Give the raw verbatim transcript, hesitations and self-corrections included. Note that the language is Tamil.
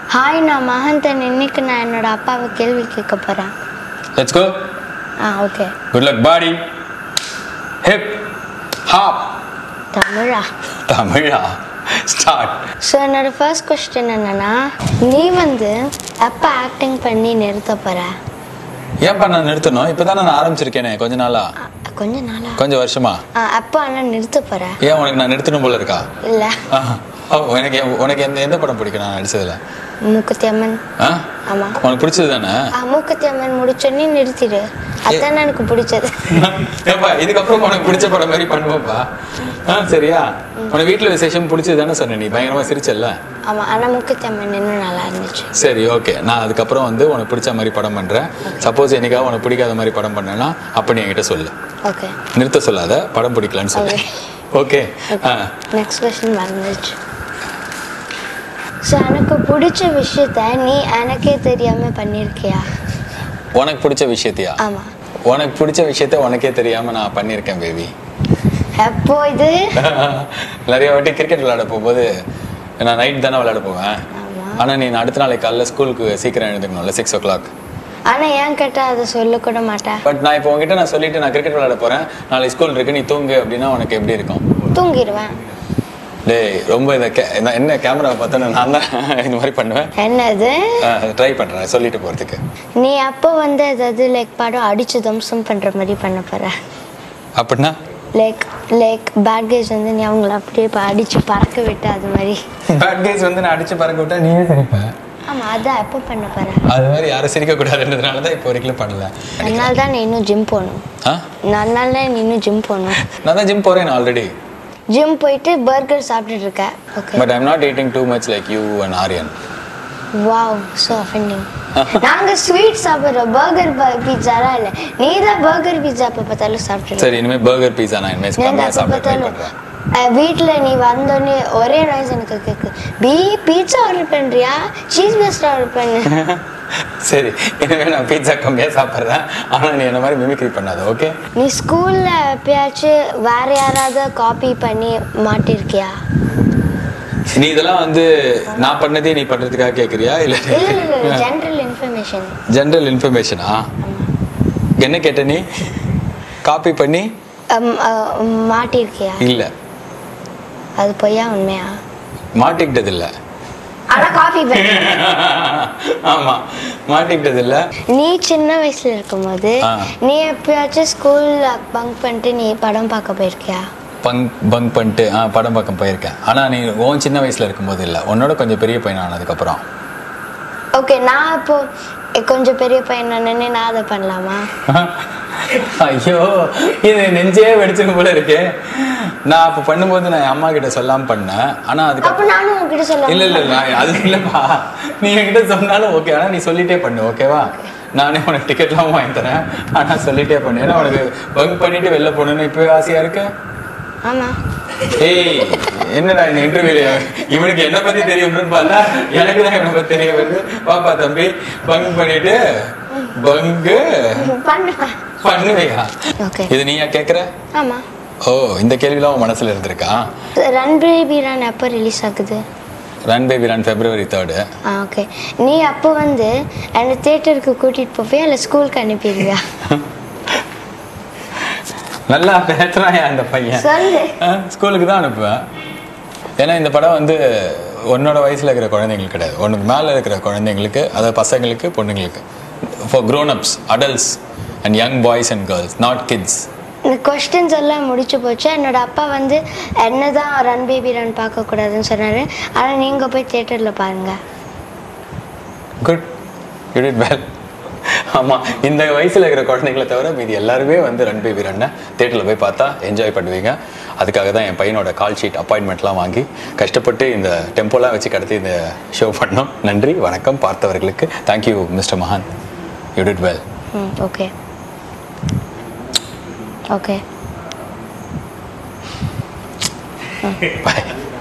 Hi, நான் மகந்தன். இன்னைக்கு நான் என்னோட அப்பாவை கேள்வி கேட்க போறேன். Let's go. Ah, okay. Good luck, body. Hip, hop. Tamizha? Tamizha. Start. So, என்னோட first question என்னன்னா, நீ வந்து எப்ப ஆக்டிங் பண்ணி நிறுத்த போற? ஏன் பண்ண நிறுத்தணும்? இப்பதான் நான் ஆரம்பிச்சிருக்கேனே கொஞ்ச நாளா. கொஞ்ச நாளா? கொஞ்சம் வருஷமா. அப்ப ஆனா நிறுத்த போற? ஏன் உனக்கு நான் நிறுத்தணும் போல இருக்கா? இல்ல. உனக்கு உனக்கு எந்த எந்த படம் பிடிக்கும் நான் நடிச்சதுல? மூக்குத்தி அம்மன். ஆமா. உனக்கு பிடிச்சது தானே? மூக்குத்தி அம்மன் முடிச்சோன்னே நிறுத்திடு. அதான் எனக்கு பிடிச்சது. ஏப்பா இதுக்கப்புறம் உனக்கு பிடிச்ச படம் மாதிரி பண்ணுவோம்ப்பா. சரியா? உனக்கு வீட்டுல விசேஷம் பிடிச்சது தானே சொன்ன நீ பயங்கரமா சிரிச்சல்ல? ஆமா, ஆனா மூக்குத்தி அம்மன் இன்னும் நல்லா இருந்துச்சு. சரி, ஓகே. நான் அதுக்கப்புறம் வந்து உனக்கு பிடிச்ச மாதிரி படம் பண்றேன். சப்போஸ் என்னைக்காவது உனக்கு பிடிக்காத மாதிரி படம் பண்ணேன்னா அப்ப நீ என்கிட்ட சொல்லு. ஓகே. நிறுத்த சொல்லாத, படம் பிடிக்கலன்னு சொல்லு. ஓகே. நெக்ஸ்ட் क्वेश्चन மறந்துச்சு. சோ எனக்கு பிடிச்ச விஷயத்தை நீ எனக்கே தெரியாம பண்ணிருக்கியா? உனக்கு பிடிச்ச விஷயத்தையா? ஆமா. உனக்கு பிடிச்ச விஷயத்தை உனக்கே தெரியாம நான் பண்ணிருக்கேன் பேபி. எப்போ இது? நிறைய வாட்டி கிரிக்கெட் விளையாட போகும்போது நான் நைட் தானே விளையாட போவேன். ஆனா நீ அடுத்த நாளைக்கு காலைல ஸ்கூலுக்கு சீக்கிரம் எழுந்துக்கணும்ல, சிக்ஸ் ஓ கிளாக். ஆனா ஏன் கேட்டா அதை சொல்ல கூட மாட்டேன். பட் நான் இப்போ உங்ககிட்ட நான் சொல்லிட்டு நான் கிரிக்கெட் விளையாட போறேன், நாளைக்கு ஸ்கூல் இருக்கு, நீ தூங்கு அப்படின்னா உனக்கு எப்படி இருக்கும்? தூங்கிடுவேன். டேய் ரொம்ப இந்த என்ன கேமரா பார்த்தா நான் தான் இந்த மாதிரி பண்ணுவேன். என்னது? ட்ரை பண்றேன் சொல்லிட்டு போறதுக்கு. நீ அப்போ வந்து அதாவது லைக் படம் அடிச்சு தம்சம் பண்ற மாதிரி பண்ண போற அப்படின்னா? லைக் லைக் பேட் கேஸ் வந்து நீ அவங்கள அப்படியே அடிச்சு பறக்க விட்டு அது மாதிரி. பேட் கேஸ் வந்து நான் அடிச்சு பறக்க விட்டா நீயே சிரிப்ப. ஆமா, அதான் எப்போ பண்ண போற? அது மாதிரி யாரும் சிரிக்க கூடாதுன்றதுனால தான் இப்போ வரைக்கும் பண்ணல. அதனால தான் நீ இன்னும் ஜிம் போகணும். அதனால தான் நீ இன்னும் ஜிம் போகணும். நான் தான் ஜிம் போறேன் ஆல்ரெடி. ஜிம் போயிட்டு பர்கர் சாப்பிட்டுட்டு இருக்க. Okay. But I am not eating too much like you and Aryan. Wow, so offending. நாங்க ஸ்வீட் சாப்பிடுறோம், பர்கர் பீட்சாலாம் இல்ல. நீ தான் பர்கர் பீட்சா அப்ப பார்த்தாலும் சாப்பிட்டு. சரி, இனிமே பர்கர் பீட்சா நான் இனிமே கம்மியா சாப்பிட ட்ரை பண்றேன். வீட்டுல நீ வந்தோடனே ஒரே நாய்ஸ் எனக்கு கேக்கு, பீ பீட்சா ஆர்டர் பண்றியா, சீஸ் பஸ்ட் ஆர்டர் பண்ணு. சரி, இனிமே நான் பீட்சா கம்மியா சாப்பிட்றேன், ஆனா நீ என்ன மாதிரி மிமிக்ரி பண்ணாத. ஓகே? நீ ஸ்கூல்ல எப்பயாச்சும் வேற யாராவது காப்பி பண்ணி மாட்டிருக்கியா? நீ இதெல்லாம் வந்து நான் பண்ணதே நீ பண்றதுக்காக கேக்குறியா இல்ல? இல்ல, ஜெனரல் இன்ஃபர்மேஷன். ஜெனரல் இன்ஃபர்மேஷனா? என்ன கேட்ட நீ? காப்பி பண்ணி மாட்டிருக்கியா? இல்ல. அது பொய்யா உண்மையா? மாட்டிக்கிட்டது இல்ல. அட காப்பி பண்ணி. ஆமா, மாட்டிக்கிட்டது இல்ல. நீ சின்ன வயசுல இருக்கும்போது நீ எப்பயாச்சும் ஸ்கூல்ல பங்க் பண்ணிட்டு நீ படம் பார்க்க போயிருக்கியா? பங்க் பங்க் பண்ணிட்டு ஆ படம் பார்க்க போயிருக்கேன். ஆனா நீ உன் சின்ன வயசுல இருக்கும்போது இல்ல, உன்னோட கொஞ்சம் பெரிய பையன் ஆனதுக்கு அப்புறம். ஓகே, நான் இப்போ கொஞ்சம் பெரிய பையன் நினைன்னு நான் அதை பண்ணலாமா? ஐயோ, இது நெஞ்சே வெடிச்சிருக்கும் போல இருக்கு. நான் அப்ப பண்ணும்போது நான் அம்மா கிட்ட சொல்லாம பண்ணேன். ஆனா அதுக்கு நானும் உங்ககிட்ட சொல்ல இல்ல இல்ல அது இல்லப்பா, நீ என்கிட்ட சொன்னாலும் ஓகே, ஆனா நீ சொல்லிட்டே பண்ணு. ஓகேவா? நானே உனக்கு டிக்கெட்லாம் வாங்கி தரேன், ஆனா சொல்லிட்டே பண்ணு. ஏன்னா உனக்கு பங்க் பண்ணிட்டு வெளில போகணும்னு இப்பவே ஆசையா இருக்கு. ஆமா. ஏய், என்னடா இந்த இன்டர்வியூல இவனுக்கு என்ன பத்தி தெரியும்னு பார்த்தா எனக்கு தான் இவனை பத்தி தெரிய வருது. பாப்பா தம்பி, பங்க் பண்ணிட்டு பங்கு பண்ணுவியா? இது நீயா கேக்குற? ஆமா. ஓ, இந்த கேள்விலாம் உன் மனசுல இருந்திருக்கா? ரன் பேபி ரன் எப்போ ரிலீஸ் ஆகுது? Run baby run February third. Okay. நீ அப்போ வந்து அந்த தியேட்டருக்கு கூட்டிட்டு போவியா இல்ல ஸ்கூலுக்கு அனுப்பிடுவியா? நல்லா பேசுறான் அந்த பையன். ஸ்கூலுக்கு தான் அனுப்புவேன். ஏன்னா இந்த படம் வந்து உன்னோட வயசுல இருக்கிற குழந்தைங்களுக்கு கிடையாது, உனக்கு மேல இருக்கிற குழந்தைங்களுக்கு, அதாவது பசங்களுக்கு, பொண்ணுங்களுக்கு, for grown ups, adults and young boys and girls, not kids. இந்த கொஸ்டின்ஸ் எல்லாம் முடிச்சு போச்சு. என்னோட அப்பா வந்து என்னதான் ரன் பேபி ரன் பார்க்க கூடாதுன்னு சொன்னாரு, ஆனா நீங்க போய் தியேட்டர்ல பாருங்க. Good, you did well. ஆமா, இந்த வயசுல இருக்கிற குழந்தைங்களை தவிர மீதி எல்லாருமே வந்து ரன் பேபி ரன்னை தியேட்டர்ல போய் பார்த்தா என்ஜாய் பண்ணுவீங்க. அதுக்காக தான் என் பையனோட கால் ஷீட் அப்பாயின்மெண்ட்லாம் வாங்கி கஷ்டப்பட்டு இந்த டெம்போலாம் வச்சு கடத்தி இந்த ஷோ பண்ணோம். நன்றி, வணக்கம் பார்த்தவர்களுக்கு. Thank you Mr Mahant, you did well. Okay okay, bye.